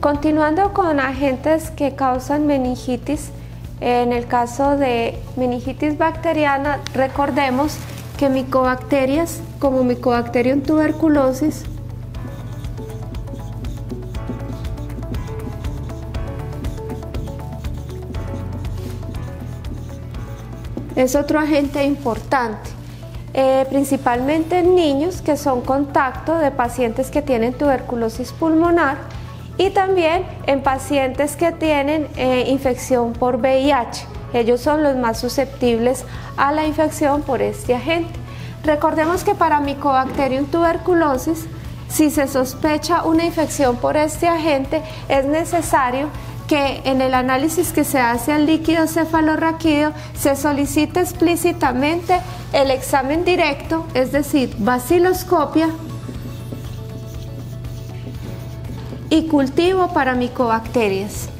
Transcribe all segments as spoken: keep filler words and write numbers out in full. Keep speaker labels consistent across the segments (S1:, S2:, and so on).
S1: Continuando con agentes que causan meningitis, en el caso de meningitis bacteriana, recordemos que micobacterias como Mycobacterium tuberculosis es otro agente importante, eh, principalmente en niños que son contacto de pacientes que tienen tuberculosis pulmonar y también en pacientes que tienen eh, infección por V I H. Ellos son los más susceptibles a la infección por este agente. Recordemos que para Mycobacterium tuberculosis, si se sospecha una infección por este agente, es necesario que en el análisis que se hace al líquido cefalorraquídeo se solicite explícitamente el examen directo, es decir, baciloscopia y cultivo para micobacterias.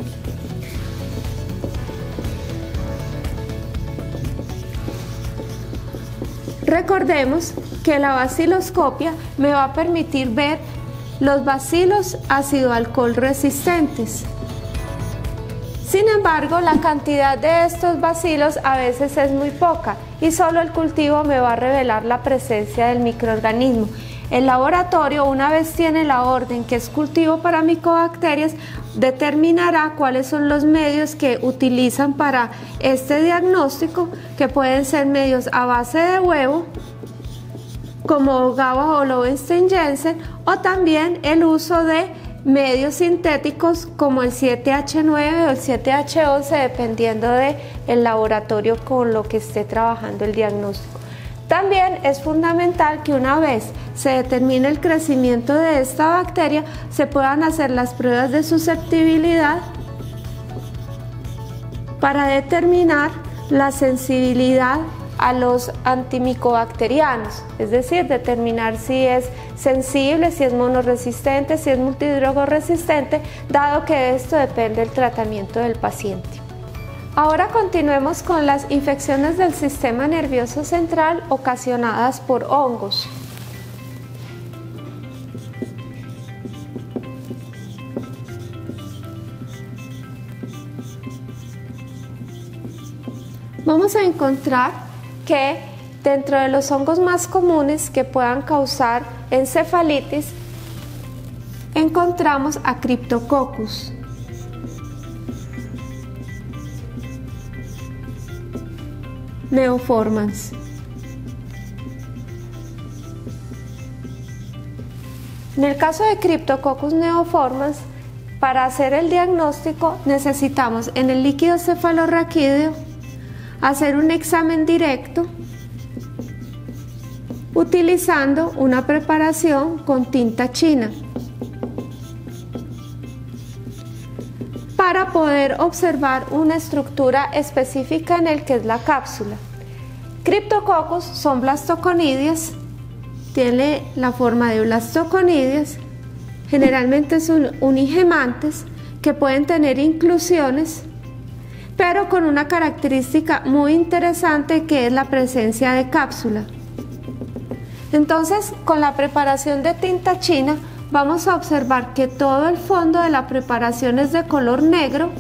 S1: Recordemos que la baciloscopia me va a permitir ver los bacilos ácido-alcohol resistentes. Sin embargo, la cantidad de estos bacilos a veces es muy poca y solo el cultivo me va a revelar la presencia del microorganismo. El laboratorio, una vez tiene la orden que es cultivo para micobacterias, determinará cuáles son los medios que utilizan para este diagnóstico, que pueden ser medios a base de huevo, como GABA o Lowenstein-Janssen, o también el uso de medios sintéticos como el siete H nueve o el siete H once, dependiendo del laboratorio con lo que esté trabajando el diagnóstico. También es fundamental que una vez se determine el crecimiento de esta bacteria, se puedan hacer las pruebas de susceptibilidad para determinar la sensibilidad a los antimicobacterianos, es decir, determinar si es sensible, si es monoresistente, si es multidrogoresistente, dado que de esto depende el tratamiento del paciente. Ahora continuemos con las infecciones del sistema nervioso central ocasionadas por hongos. Vamos a encontrar que dentro de los hongos más comunes que puedan causar encefalitis, encontramos a Cryptococcus. Neoformans. En el caso de Cryptococcus neoformans, para hacer el diagnóstico necesitamos en el líquido cefalorraquídeo hacer un examen directo utilizando una preparación con tinta china para poder observar una estructura específica en el que es la cápsula. Cryptococcus son blastoconidias, tiene la forma de blastoconidias, generalmente son unigemantes que pueden tener inclusiones, pero con una característica muy interesante que es la presencia de cápsula. Entonces, con la preparación de tinta china, vamos a observar que todo el fondo de la preparación es de color negro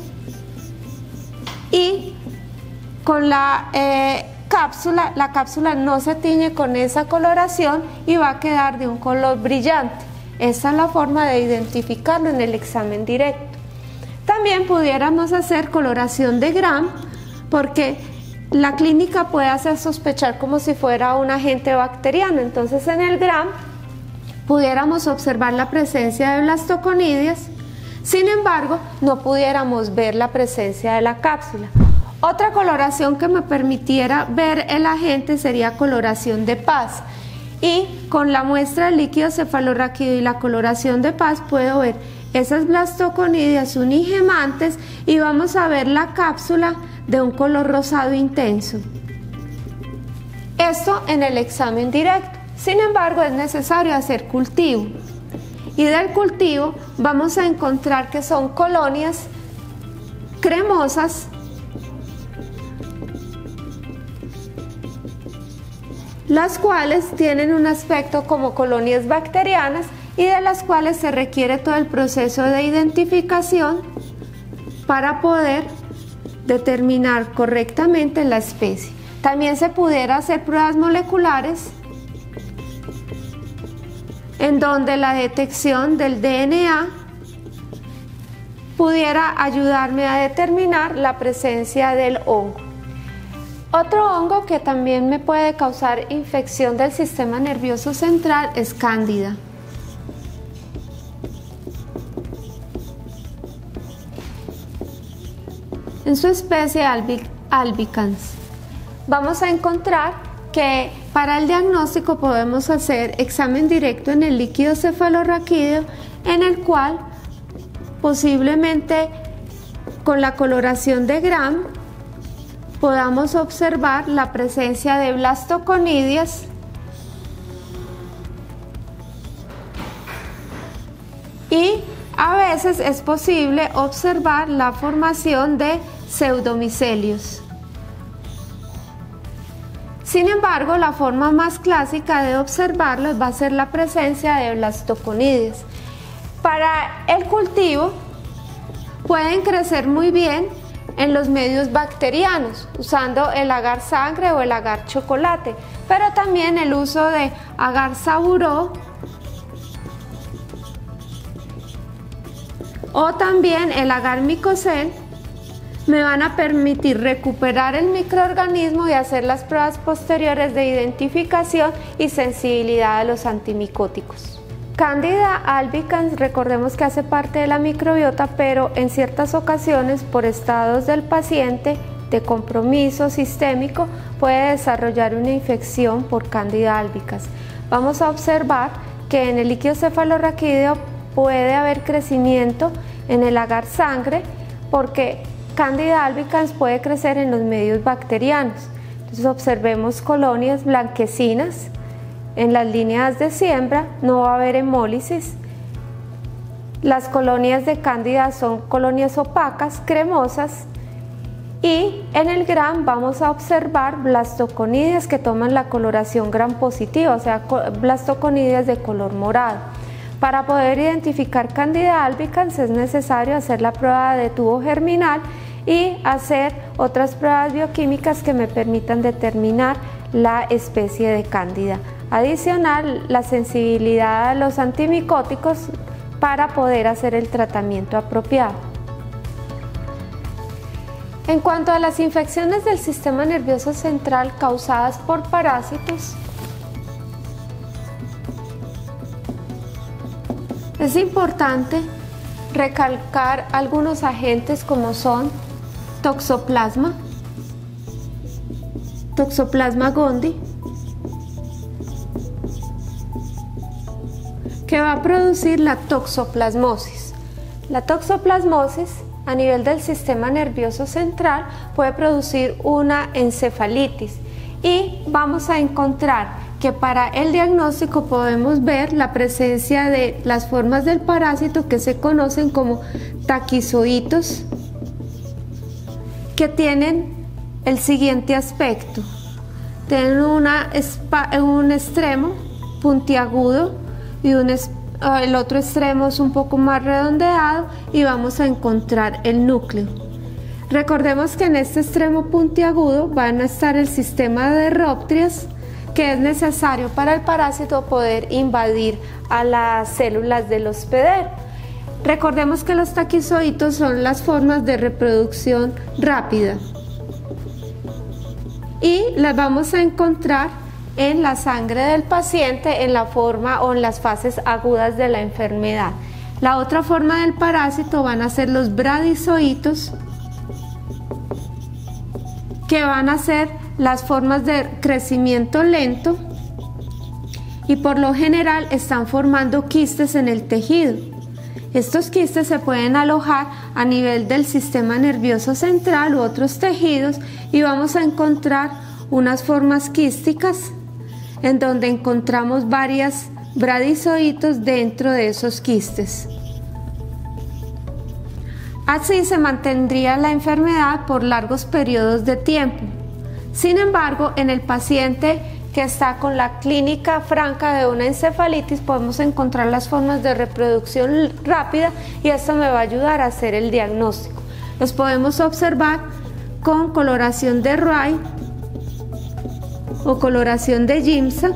S1: y con la eh, cápsula, la cápsula no se tiñe con esa coloración y va a quedar de un color brillante. Esa es la forma de identificarlo en el examen directo. También pudiéramos hacer coloración de Gram, porque la clínica puede hacer sospechar como si fuera un agente bacteriano. Entonces en el Gram pudiéramos observar la presencia de blastoconidias, sin embargo no pudiéramos ver la presencia de la cápsula. Otra coloración que me permitiera ver el agente sería coloración de Paz, y con la muestra del líquido cefalorraquídeo y la coloración de Paz puedo ver esas blastoconidias unigemantes y vamos a ver la cápsula de un color rosado intenso. Esto en el examen directo. Sin embargo, es necesario hacer cultivo, y del cultivo vamos a encontrar que son colonias cremosas las cuales tienen un aspecto como colonias bacterianas y de las cuales se requiere todo el proceso de identificación para poder determinar correctamente la especie. También se pudiera hacer pruebas moleculares en donde la detección del D N A pudiera ayudarme a determinar la presencia del hongo. Otro hongo que también me puede causar infección del sistema nervioso central es Cándida. En su especie albicans. Vamos a encontrar que para el diagnóstico podemos hacer examen directo en el líquido cefalorraquídeo, en el cual posiblemente con la coloración de Gram podamos observar la presencia de blastoconidias y a veces es posible observar la formación de pseudomicelios. Sin embargo, la forma más clásica de observarlos va a ser la presencia de blastoconidias. Para el cultivo pueden crecer muy bien en los medios bacterianos, usando el agar sangre o el agar chocolate, pero también el uso de agar saburó o también el agar micocel me van a permitir recuperar el microorganismo y hacer las pruebas posteriores de identificación y sensibilidad a los antimicóticos. Cándida albicans, recordemos que hace parte de la microbiota, pero en ciertas ocasiones por estados del paciente de compromiso sistémico puede desarrollar una infección por Cándida albicans. Vamos a observar que en el líquido cefalorraquídeo puede haber crecimiento en el agar sangre porque Cándida albicans puede crecer en los medios bacterianos. Entonces observemos colonias blanquecinas en las líneas de siembra, no va a haber hemólisis. Las colonias de Cándida son colonias opacas, cremosas, y en el Gram vamos a observar blastoconidias que toman la coloración Gram positiva, o sea, blastoconidias de color morado. Para poder identificar Cándida albicans es necesario hacer la prueba de tubo germinal y hacer otras pruebas bioquímicas que me permitan determinar la especie de Cándida. Adicional, la sensibilidad a los antimicóticos para poder hacer el tratamiento apropiado. En cuanto a las infecciones del sistema nervioso central causadas por parásitos, es importante recalcar algunos agentes como son Toxoplasma, Toxoplasma gondii, que va a producir la toxoplasmosis. La toxoplasmosis a nivel del sistema nervioso central puede producir una encefalitis y vamos a encontrar que para el diagnóstico podemos ver la presencia de las formas del parásito que se conocen como taquizoitos, que tienen el siguiente aspecto: tienen una, un extremo puntiagudo y un, el otro extremo es un poco más redondeado y vamos a encontrar el núcleo. Recordemos que en este extremo puntiagudo van a estar el sistema de Rhoptrias, que es necesario para el parásito poder invadir a las células del hospedero. Recordemos que los taquizoitos son las formas de reproducción rápida y las vamos a encontrar en la sangre del paciente en la forma o en las fases agudas de la enfermedad. La otra forma del parásito van a ser los bradizoitos, que van a ser las formas de crecimiento lento y por lo general están formando quistes en el tejido. Estos quistes se pueden alojar a nivel del sistema nervioso central u otros tejidos y vamos a encontrar unas formas quísticas en donde encontramos varias bradizoitos dentro de esos quistes. Así se mantendría la enfermedad por largos periodos de tiempo. Sin embargo, en el paciente que que está con la clínica franca de una encefalitis, podemos encontrar las formas de reproducción rápida y esto me va a ayudar a hacer el diagnóstico. Los podemos observar con coloración de Ray o coloración de Giemsa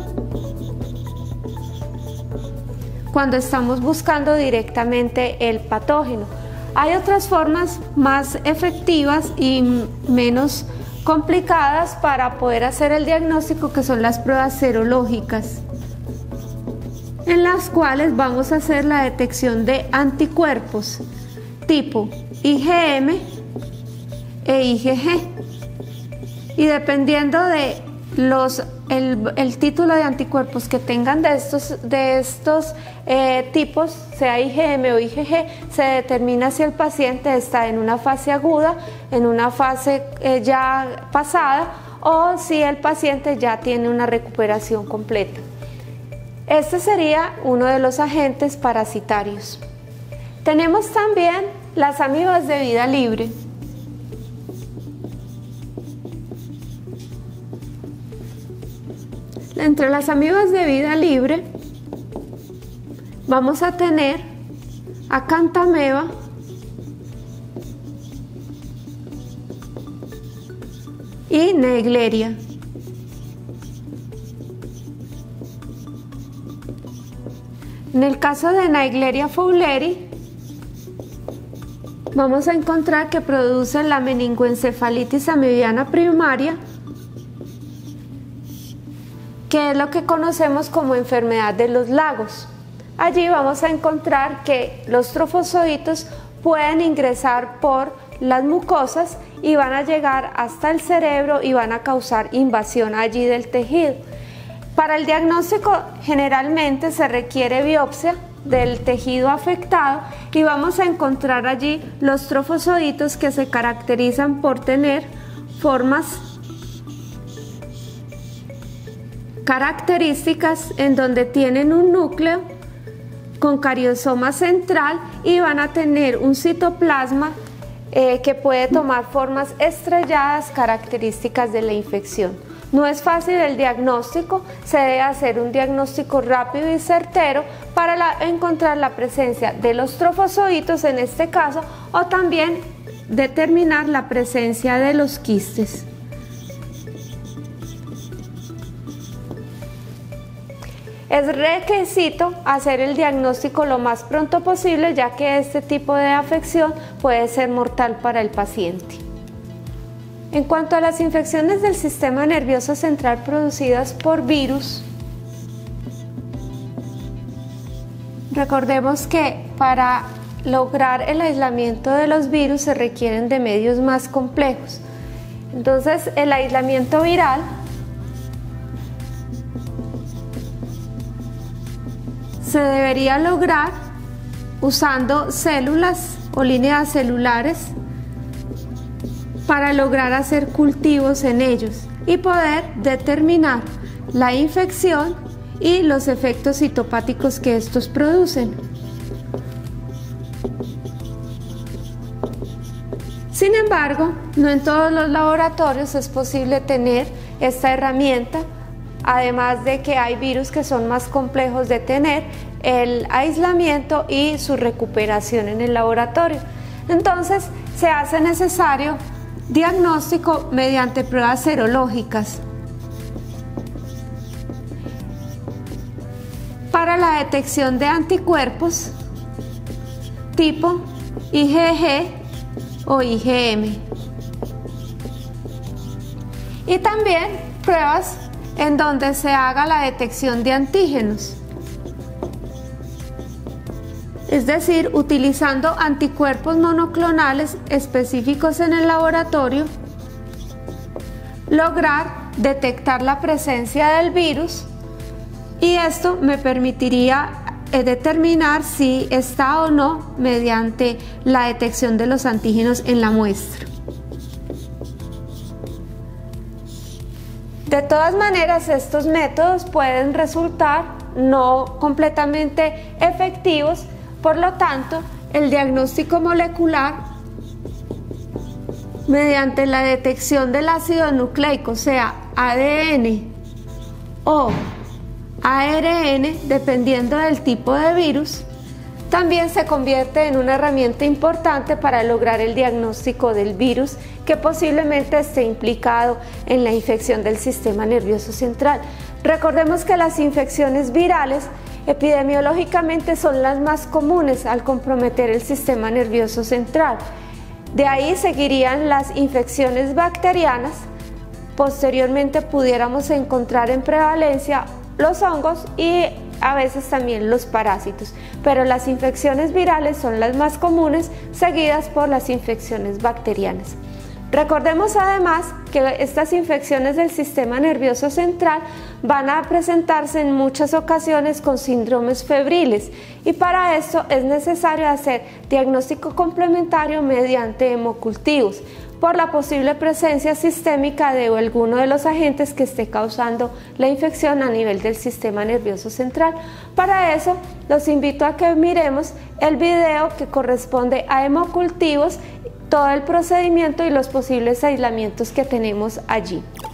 S1: cuando estamos buscando directamente el patógeno. Hay otras formas más efectivas y menos complicadas para poder hacer el diagnóstico, que son las pruebas serológicas, en las cuales vamos a hacer la detección de anticuerpos tipo I G M e I G G, y dependiendo de los el, el título de anticuerpos que tengan de estos, de estos eh, tipos, sea I G M o I G G, se determina si el paciente está en una fase aguda, en una fase eh, ya pasada, o si el paciente ya tiene una recuperación completa. Este sería uno de los agentes parasitarios. Tenemos también las amibas de vida libre. Entre las amibas de vida libre vamos a tener Acanthameba, y Naegleria. En el caso de Naegleria fowleri, vamos a encontrar que producen la meningoencefalitis amibiana primaria, que es lo que conocemos como enfermedad de los lagos. Allí vamos a encontrar que los trofozoitos pueden ingresar por las mucosas y van a llegar hasta el cerebro y van a causar invasión allí del tejido. Para el diagnóstico generalmente se requiere biopsia del tejido afectado y vamos a encontrar allí los trofozoitos, que se caracterizan por tener formas características en donde tienen un núcleo con cariosoma central y van a tener un citoplasma eh, que puede tomar formas estrelladas características de la infección. No es fácil el diagnóstico, se debe hacer un diagnóstico rápido y certero para la, encontrar la presencia de los trofozoitos en este caso, o también determinar la presencia de los quistes. Es requisito hacer el diagnóstico lo más pronto posible, ya que este tipo de afección puede ser mortal para el paciente. En cuanto a las infecciones del sistema nervioso central producidas por virus, recordemos que para lograr el aislamiento de los virus se requieren de medios más complejos. Entonces, el aislamiento viral se debería lograr usando células o líneas celulares para lograr hacer cultivos en ellos y poder determinar la infección y los efectos citopáticos que estos producen. Sin embargo, no en todos los laboratorios es posible tener esta herramienta, además de que hay virus que son más complejos de tener el aislamiento y su recuperación en el laboratorio. Entonces, se hace necesario diagnóstico mediante pruebas serológicas. Para la detección de anticuerpos tipo I G G o I G M. Y también pruebas en donde se haga la detección de antígenos. Es decir, utilizando anticuerpos monoclonales específicos en el laboratorio, lograr detectar la presencia del virus, y esto me permitiría eh, determinar si está o no mediante la detección de los antígenos en la muestra. De todas maneras, estos métodos pueden resultar no completamente efectivos. Por lo tanto, el diagnóstico molecular mediante la detección del ácido nucleico, sea A D N o A R N, dependiendo del tipo de virus, también se convierte en una herramienta importante para lograr el diagnóstico del virus que posiblemente esté implicado en la infección del sistema nervioso central. Recordemos que las infecciones virales epidemiológicamente son las más comunes al comprometer el sistema nervioso central. De ahí seguirían las infecciones bacterianas. Posteriormente pudiéramos encontrar en prevalencia los hongos y a veces también los parásitos, pero las infecciones virales son las más comunes, seguidas por las infecciones bacterianas. Recordemos además que estas infecciones del sistema nervioso central van a presentarse en muchas ocasiones con síndromes febriles y para esto es necesario hacer diagnóstico complementario mediante hemocultivos por la posible presencia sistémica de alguno de los agentes que esté causando la infección a nivel del sistema nervioso central. Para eso los invito a que miremos el video que corresponde a hemocultivos, todo el procedimiento y los posibles aislamientos que tenemos allí.